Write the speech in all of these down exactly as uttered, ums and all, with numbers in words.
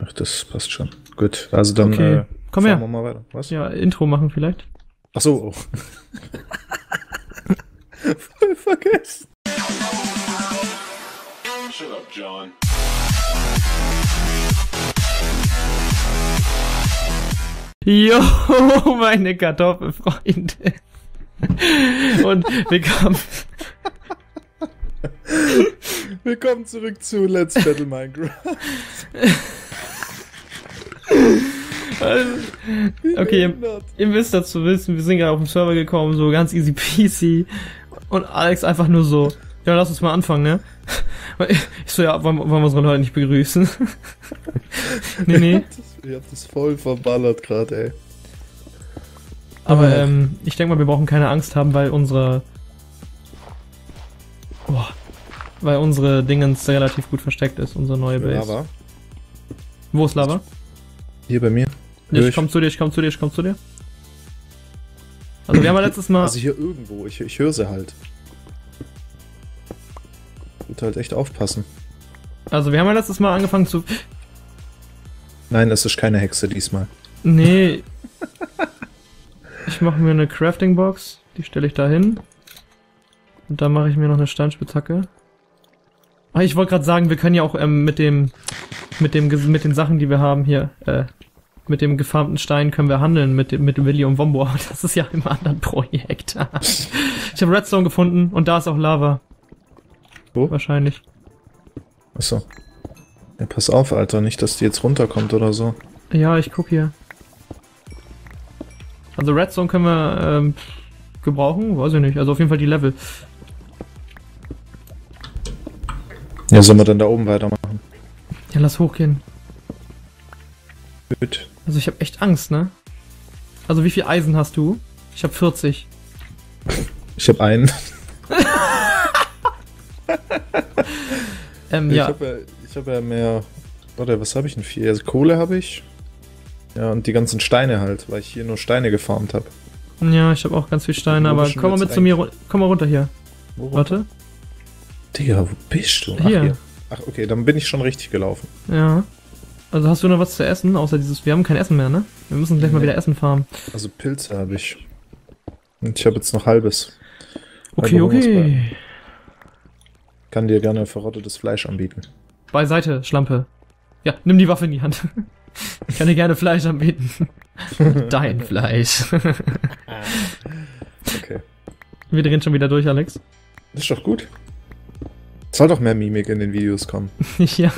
Ach, das passt schon. Gut, also dann Okay. äh, Komm fahren her. wir mal weiter. Was? Ja, Intro machen vielleicht. Ach so. Oh. Voll vergessen. Shut up, John. Jo, meine Kartoffelfreunde. Und willkommen. Willkommen zurück zu Let's Battle Minecraft. Also, okay, ihr, ihr müsst dazu wissen, wir sind gerade auf den Server gekommen, so ganz easy peasy. Und Alex einfach nur so, ja, lass uns mal anfangen, ne? Ich so, ja, wollen, wollen wir unsere Leute nicht begrüßen? nee, nee. Ihr habt das voll verballert gerade, ey. Aber Ah. ähm, ich denke mal, wir brauchen keine Angst haben, weil unsere... Boah, weil unsere Dingens relativ gut versteckt ist, unsere neue Base. Lava. Wo ist Lava? Hier bei mir. Ich, Hör ich komm zu dir, ich komm zu dir, ich komm zu dir. Also wir haben ja letztes Mal... Also hier irgendwo, ich, ich höre sie halt. Wird halt echt aufpassen. Also wir haben ja letztes Mal angefangen zu... Nein, es ist keine Hexe diesmal. Nee. Ich mache mir eine Crafting Box, die stelle ich da hin. Und dann mache ich mir noch eine Steinspitzhacke. Ah, ich wollte gerade sagen, wir können ja auch ähm, mit dem mit dem Ges- mit den Sachen, die wir haben hier, äh, mit dem gefarmten Stein können wir handeln mit dem mit Willi und Wombo, aber das ist ja im anderen Projekt. Ich habe Redstone gefunden und da ist auch Lava. Wo? Wahrscheinlich. Achso. Ja, pass auf, Alter, nicht, dass die jetzt runterkommt oder so. Ja, ich guck hier. Also Redstone können wir ähm, gebrauchen, weiß ich nicht. Also auf jeden Fall die Level. Ja, sollen wir dann da oben weitermachen? Ja, lass hochgehen. Gut. Also ich habe echt Angst, ne? Also wie viel Eisen hast du? Ich habe vierzig. Ich habe einen. Ähm, Ich ja. habe ja, ich hab ja mehr... Warte, was habe ich denn? Vier? Also Kohle habe ich. Ja, und die ganzen Steine halt, weil ich hier nur Steine gefarmt habe. Ja, ich habe auch ganz viel Steine, Wo aber bist du komm mal jetzt mit zu mir, ru- komm mal runter hier. Wo Warte. Digga, wo bist du? Ach, Hier. Ach, okay, dann bin ich schon richtig gelaufen. Ja. Also hast du noch was zu essen, außer dieses... Wir haben kein Essen mehr, ne? Wir müssen gleich mal Nee. wieder Essen farmen. Also Pilze habe ich. Und ich habe jetzt noch halbes. Okay, Halbe okay. Hungersbein. Kann dir gerne verrottetes Fleisch anbieten. Beiseite, Schlampe. Ja, nimm die Waffe in die Hand. Ich kann dir gerne Fleisch anbieten. Dein Fleisch. Okay. Wir drehen schon wieder durch, Alex. Das ist doch gut. Soll doch mehr Mimik in den Videos kommen. Ja.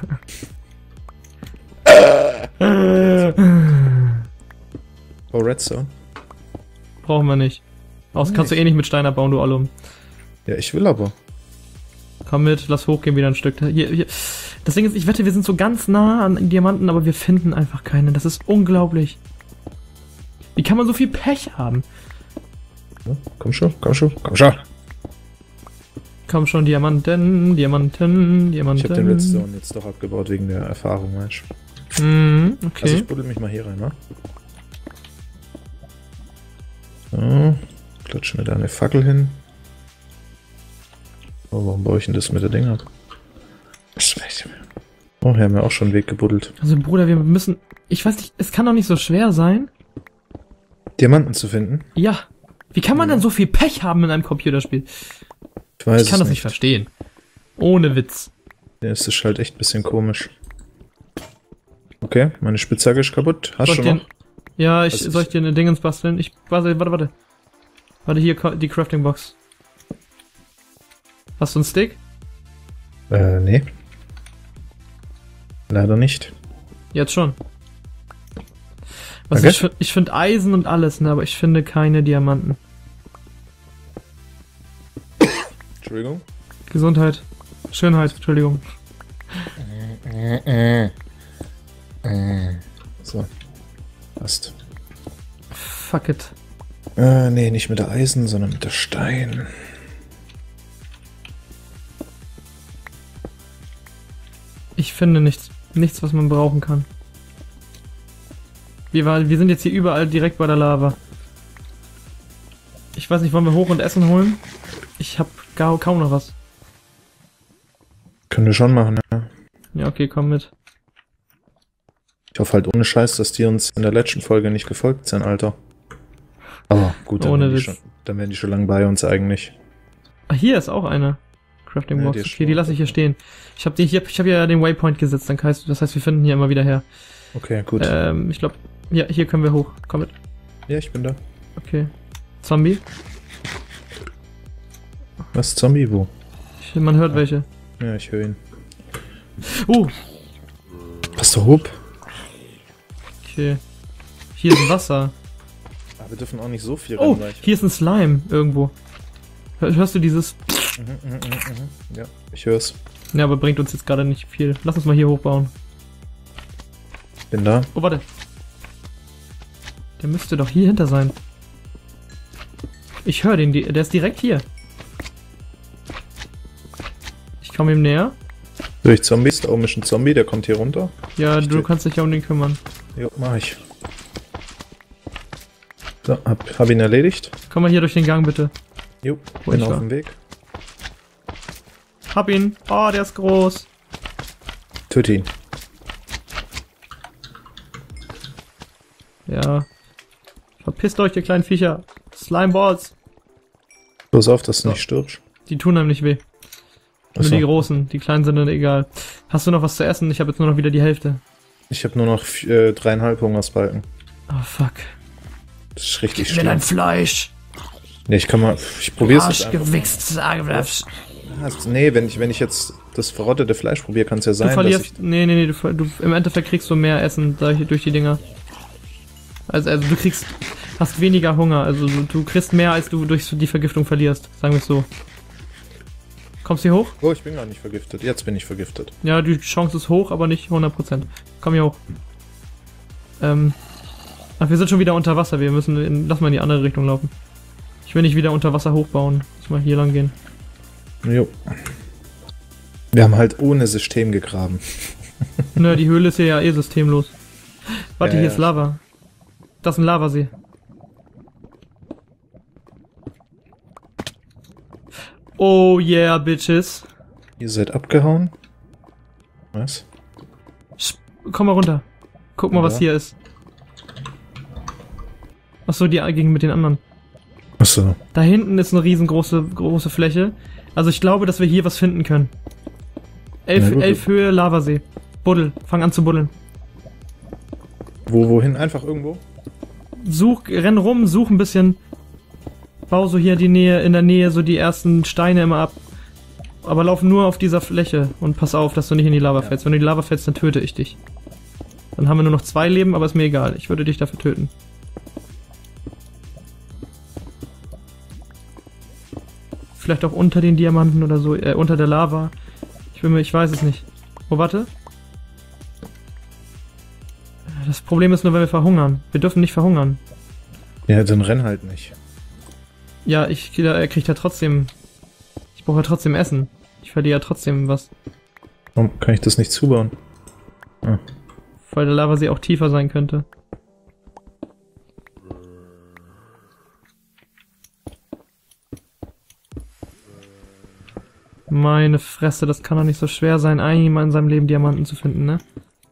Oh, Redstone. Brauchen wir nicht. Aus kannst du eh nicht mit Stein abbauen, du Allum. Ja, ich will aber. Komm mit, lass hochgehen wieder ein Stück. Hier, hier. Das Ding ist, ich wette, wir sind so ganz nah an Diamanten, aber wir finden einfach keine. Das ist unglaublich. Wie kann man so viel Pech haben? Ja, komm schon, komm schon, komm schon. Komm schon, Diamanten, Diamanten, Diamanten. Ich habe den Redstone jetzt doch abgebaut wegen der Erfahrung, weißt du. Mhm, Also okay. ich buddel mich mal hier rein, ne? So, klatsch mir da eine Fackel hin. Oh, warum baue ich denn das mit der Ding ab? Was weiß ich mehr. Oh, hier haben wir auch schon einen Weg gebuddelt. Also Bruder, wir müssen... Ich weiß nicht, es kann doch nicht so schwer sein. Diamanten zu finden? Ja. Wie kann man Ja. denn so viel Pech haben in einem Computerspiel? Ich weiß Ich kann es das nicht verstehen. Ohne Witz. Ja, es ist halt echt ein bisschen komisch. Okay, meine Spitzhacke ist kaputt. Hast Soll du ich dir, noch? ja, ich, Also soll ich- ich dir eine Dingens basteln? Ich, warte, warte, warte. Warte, hier, ko- die Crafting Box. Hast du einen Stick? Äh, nee. Leider nicht. Jetzt schon. Was Okay. ich fi- ich finde Eisen und alles, ne, aber ich finde keine Diamanten. Entschuldigung. Gesundheit. Schönheit, Entschuldigung. So. Passt. Fuck it. Äh, nee, nicht mit der Eisen, sondern mit der Stein. Ich finde nichts. Nichts, was man brauchen kann. Wir, war, wir sind jetzt hier überall direkt bei der Lava. Ich weiß nicht, wollen wir hoch und Essen holen? Ich hab gar, kaum noch was. Können wir schon machen, ja. Ja, okay, komm mit. Ich hoffe halt ohne Scheiß, dass die uns in der letzten Folge nicht gefolgt sind, Alter. Aber gut, dann, Ohne wären die, Witz. schon, dann wären die schon lange bei uns eigentlich. Ah, hier ist auch eine Crafting Ja, Box. die ist Okay, schon- die lasse ich hier stehen. Ich habe hier, ich habe ja den Waypoint gesetzt, dann heißt, das heißt, wir finden hier immer wieder her. Okay, gut. Ähm, ich glaube, ja, hier können wir hoch. Komm mit. Ja, ich bin da. Okay. Zombie? Was, Zombie, wo? Ich, man hört welche. Ja, ich höre ihn. Oh, Passt doch hoch. okay. Hier ist Wasser. Aber wir dürfen auch nicht so viel Oh, rein, weil ich- hier ist ein Slime irgendwo. Hör, hörst du dieses? Mhm, mhm, mhm, mhm. Ja, ich hör's. Ja, aber bringt uns jetzt gerade nicht viel. Lass uns mal hier hochbauen. Bin da. Oh, warte. Der müsste doch hier hinter sein. Ich höre den, die- der ist direkt hier. Ich komme ihm näher. Durch Zombies, da oben ist ein Zombie, der kommt hier runter. Ja, Ich du drück- kannst dich ja um den kümmern. Jo, mach ich. So, hab, hab ihn erledigt. Komm mal hier durch den Gang, bitte. Jo, Wo bin ich auf war. dem Weg. Hab ihn. Oh, der ist groß. Töte ihn. Ja. Verpisst euch, ihr kleinen Viecher. Slimeballs. Pass auf, dass du So. nicht stirbst. Die tun einem nicht weh. Nur Achso. die großen. Die kleinen sind dann egal. Hast du noch was zu essen? Ich habe jetzt nur noch wieder die Hälfte. Ich habe nur noch äh, dreieinhalb Hungersbalken. Oh, fuck. Das ist richtig Gib mir schlimm. dein Fleisch. Nee, ich kann mal. Ich probier's jetzt einfach. Arschgewichst, sage das. Also, nee, wenn ich, wenn ich jetzt das verrottete Fleisch probiere, kann es ja Du sein, dass verlierst. ich. Nee, nee, nee. Du, ver- du, Im Endeffekt kriegst du mehr Essen durch, durch die Dinger. Also, also du kriegst. Hast weniger Hunger. Also du, du kriegst mehr, als du durch die Vergiftung verlierst. Sagen wir es so. Kommst du hier hoch? Oh, ich bin gar nicht vergiftet. Jetzt bin ich vergiftet. Ja, die Chance ist hoch, aber nicht hundert Prozent. Komm hier hoch. Ähm. Ach, wir sind schon wieder unter Wasser. Wir müssen. In, lass mal in die andere Richtung laufen. Ich will nicht wieder unter Wasser hochbauen. Lass mal hier lang gehen. Jo. Wir haben halt ohne System gegraben. Nö, die Höhle ist hier ja eh systemlos. Warte, Ja, hier ja. ist Lava. Das ist ein Lavasee. Oh yeah, bitches. Ihr seid abgehauen. Was? Sch Komm mal runter. Guck mal, Ja. was hier ist. Achso, die ging mit den anderen. Achso. Da hinten ist eine riesengroße große Fläche. Also ich glaube, dass wir hier was finden können. Elf, Na gut. elf Höhe Lavasee. Buddel. Fang an zu buddeln. Wo, wohin? Einfach irgendwo? Such, renn rum, such ein bisschen. Bau so hier die Nähe, in der Nähe so die ersten Steine immer ab. Aber lauf nur auf dieser Fläche und pass auf, dass du nicht in die Lava Ja. fällst. Wenn du in die Lava fällst, dann töte ich dich. Dann haben wir nur noch zwei Leben, aber ist mir egal. Ich würde dich dafür töten. Vielleicht auch unter den Diamanten oder so, äh, unter der Lava. Ich bin mir, ich weiß es nicht. Oh, warte. Das Problem ist nur, wenn wir verhungern. Wir dürfen nicht verhungern. Ja, dann renn halt nicht. Ja, ich er kriegt ja trotzdem. Ich brauche ja trotzdem Essen. Ich verliere ja trotzdem was. Warum kann ich das nicht zubauen? Ah. Weil der Lavasee auch tiefer sein könnte. Meine Fresse, das kann doch nicht so schwer sein, einmal in seinem Leben Diamanten zu finden, ne?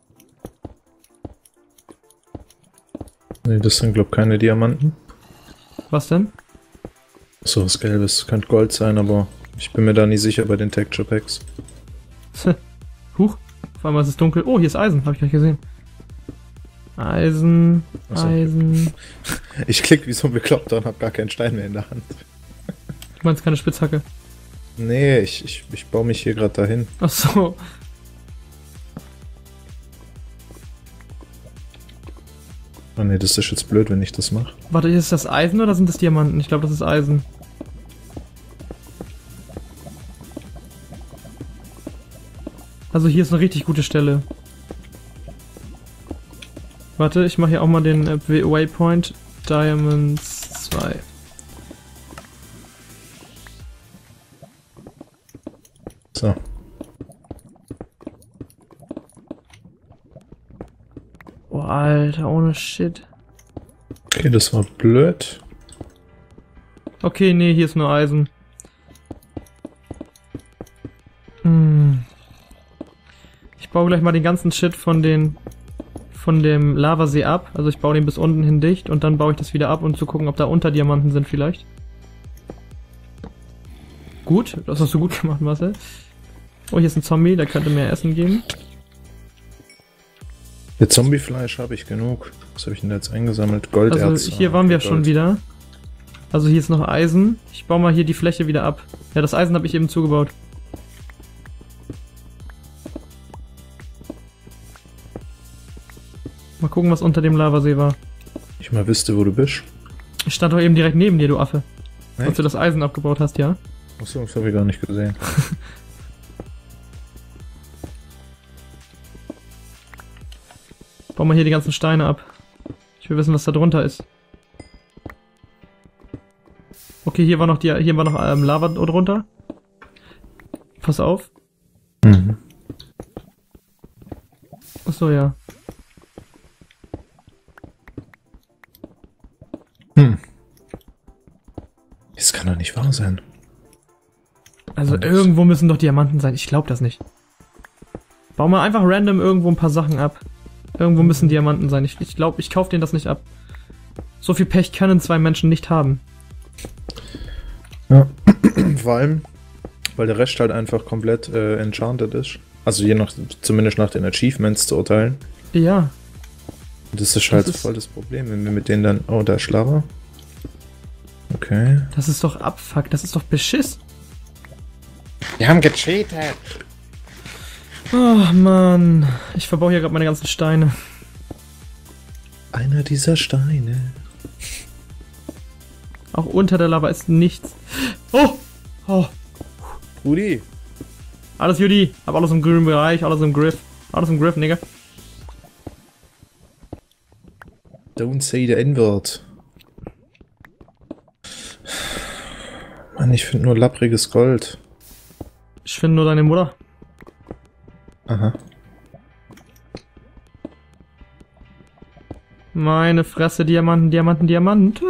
Nee, das sind glaub keine Diamanten. Was denn? So, was Gelbes. Könnte Gold sein, aber ich bin mir da nie sicher bei den Texture Packs. Huch, auf einmal ist es dunkel. Oh, hier ist Eisen, habe ich gleich gesehen. Eisen, Ach so. Eisen. Ich klick wie so ein Bekloppter und hab gar keinen Stein mehr in der Hand. Du meinst keine Spitzhacke? Nee, ich, ich, ich baue mich hier gerade dahin. Ach so. Oh nee, das ist jetzt blöd, wenn ich das mache. Warte, ist das Eisen oder sind das Diamanten? Ich glaube, das ist Eisen. Also hier ist eine richtig gute Stelle. Warte, ich mache hier auch mal den äh, Waypoint Diamonds zwei. So. Oh, Alter, ohne Shit. Okay, das war blöd. Okay, nee, hier ist nur Eisen. Hm. Ich baue gleich mal den ganzen Shit von den von dem Lavasee ab. Also ich baue den bis unten hin dicht und dann baue ich das wieder ab, um zu gucken, ob da Unterdiamanten sind vielleicht. Gut, das hast du gut gemacht, Marcel. Oh, hier ist ein Zombie, der könnte mir Essen geben. Ja, Zombiefleisch habe ich genug. Was habe ich denn da jetzt eingesammelt? Golderz. Also hier waren wir Gold. Schon wieder. Also hier ist noch Eisen. Ich baue mal hier die Fläche wieder ab. Ja, das Eisen habe ich eben zugebaut. Mal gucken, was unter dem Lavasee war. Ich mal wüsste, wo du bist. Ich stand doch eben direkt neben dir, du Affe. Echt? Als du das Eisen abgebaut hast, ja? Achso, das habe ich gar nicht gesehen. Bau mal hier die ganzen Steine ab. Ich will wissen, was da drunter ist. Okay, hier war noch die, hier war noch ähm, Lava drunter. Pass auf. Mhm. Achso, ja. Hm. Das kann doch nicht wahr sein. Also irgendwo müssen doch Diamanten sein. Ich glaube das nicht. Bau mal einfach random irgendwo ein paar Sachen ab. Irgendwo müssen Diamanten sein. Ich glaube, ich, glaub, ich kaufe denen das nicht ab. So viel Pech können zwei Menschen nicht haben. Ja, vor allem, weil der Rest halt einfach komplett äh, enchanted ist. Also je nach, zumindest nach den Achievements zu urteilen. Ja. Das ist halt das ist voll das Problem, wenn wir mit denen dann... Oh, da ist Lava. Okay. Das ist doch Abfuck, das ist doch Beschiss. Wir haben gecheatet. Oh Mann, ich verbaue hier gerade meine ganzen Steine. Einer dieser Steine. Auch unter der Lava ist nichts. Oh! Oh! Rudi. Alles Judy, hab alles im grünen Bereich, alles im Griff. Alles im Griff, Nigga. Don't say the N-Word. Mann, ich finde nur lappriges Gold. Ich finde nur deine Mutter. Aha. Meine Fresse, Diamanten, Diamanten, Diamanten.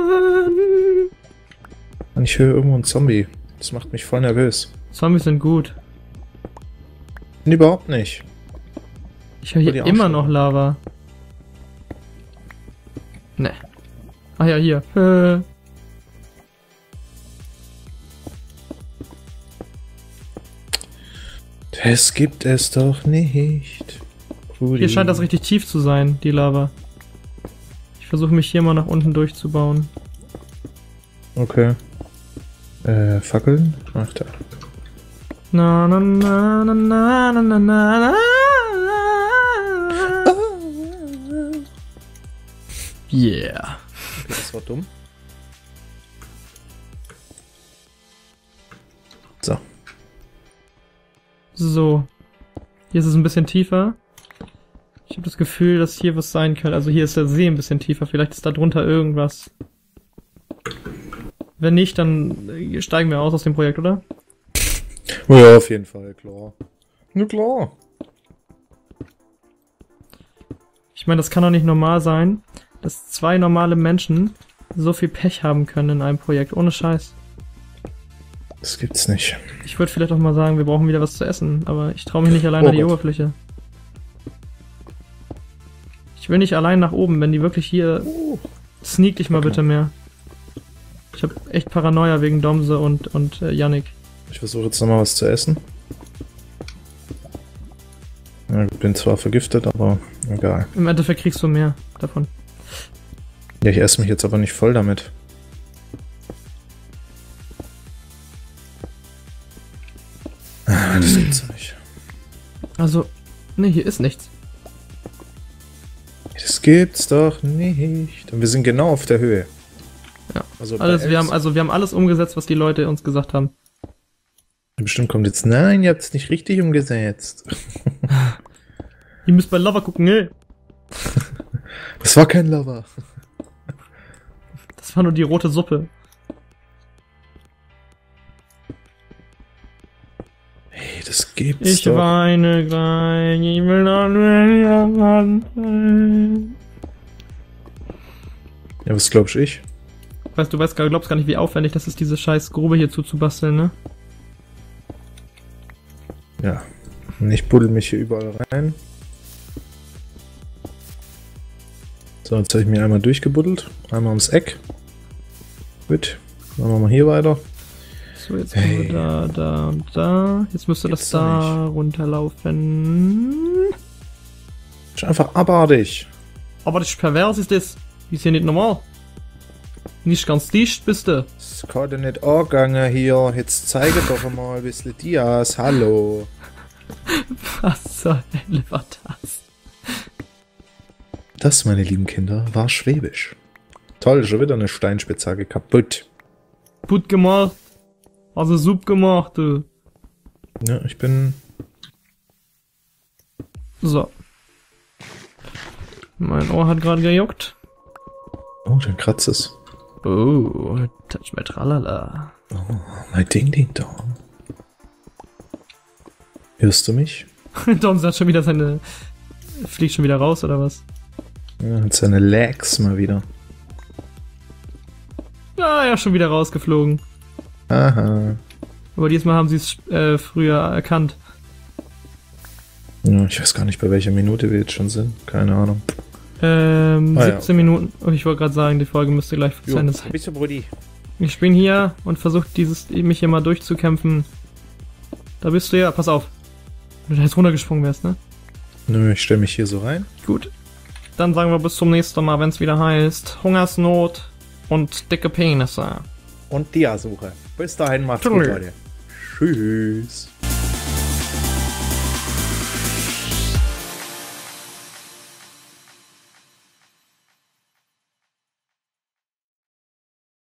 Mann, ich höre irgendwo einen Zombie. Das macht mich voll nervös. Zombies sind gut. Nee, überhaupt nicht. Ich höre hier immer noch Lava. Ne. Ah ja, hier. Äh. Das gibt es doch nicht. Rudi. Hier scheint das richtig tief zu sein, die Lava. Ich versuche mich hier mal nach unten durchzubauen. Okay. Äh, Fackeln? Ach da. Na na na na na na na na. Yeah. Okay, das war dumm. So. So. Hier ist es ein bisschen tiefer. Ich habe das Gefühl, dass hier was sein könnte. Also hier ist der See ein bisschen tiefer. Vielleicht ist da drunter irgendwas. Wenn nicht, dann steigen wir aus aus dem Projekt, oder? Oh ja, auf jeden Fall, klar. Na klar. Ich meine, das kann doch nicht normal sein, dass zwei normale Menschen so viel Pech haben können in einem Projekt. Ohne Scheiß. Das gibt's nicht. Ich würde vielleicht auch mal sagen, wir brauchen wieder was zu essen. Aber ich traue mich nicht allein Oh an die Gott. Oberfläche. Ich will nicht allein nach oben, wenn die wirklich hier... Sneak dich mal Okay. bitte mehr. Ich habe echt Paranoia wegen Domse und, und äh, Yannick. Ich versuche jetzt nochmal was zu essen. Ja, ich bin zwar vergiftet, aber egal. Im Endeffekt kriegst du mehr davon. Ja, ich esse mich jetzt aber nicht voll damit. Ah, das gibt's doch nicht. Also, ne, hier ist nichts. Das gibt's doch nicht. Und wir sind genau auf der Höhe. Ja. Also, bei Alles, wir Elf- haben, also wir haben alles umgesetzt, was die Leute uns gesagt haben. Bestimmt kommt jetzt, nein, ihr habt es nicht richtig umgesetzt. Ihr müsst bei Lava gucken, ey. Das war kein Lava. Das war nur die rote Suppe. Hey, das gibt's Ich doch. weine gleich, ich will noch nur sein. Ja, was glaubst ich? Weißt du, weißt, gar- glaubst gar nicht, wie aufwendig das ist, diese scheiß Grube hier zuzubasteln, ne? Ja. Und ich buddel mich hier überall rein. So, jetzt habe ich mir einmal durchgebuddelt. Einmal ums Eck. Gut. Machen wir mal hier weiter. So, jetzt kommen Hey. wir da, da und da. Jetzt müsste Gibt's das doch da runterlaufen. Ist einfach abartig. Aber das ist pervers, ist das. Die ist ja nicht normal. Nicht ganz dicht bist du. Das kann ja nicht angegangen hier. Jetzt zeige doch mal ein bisschen Dias. Hallo. Was zur Hölle war das? Das, meine lieben Kinder, war Schwäbisch. Toll, schon wieder eine Steinspitzhacke kaputt. Gut gemacht. Also super gemacht, du. Ja, ich bin... So. Mein Ohr hat gerade gejuckt. Oh, dann kratzt es. Oh, touch my tralala. Oh, mein Ding, Ding, Dong. Hörst du mich? Dom sagt schon wieder seine... Fliegt schon wieder raus, oder was? Ja, hat seine Lags mal wieder. Ja, ja, schon wieder rausgeflogen. Aha. Aber diesmal haben sie es äh, früher erkannt. Ja, ich weiß gar nicht, bei welcher Minute wir jetzt schon sind. Keine Ahnung. Ähm, Ah, ja, siebzehn Minuten. Oh, ich wollte gerade sagen, die Folge müsste gleich zu Ende sein. bist du, Brudi? Ich bin hier und versuche dieses mich hier mal durchzukämpfen. Da bist du ja, pass auf. Wenn du da jetzt runtergesprungen wärst, ne? Nö, ich stelle mich hier so rein. Gut. Dann sagen wir bis zum nächsten Mal, wenn es wieder heißt Hungersnot und dicke Penisse. Und Dia-Suche. Bis dahin, macht's gut, Tschüss. Leute. Tschüss.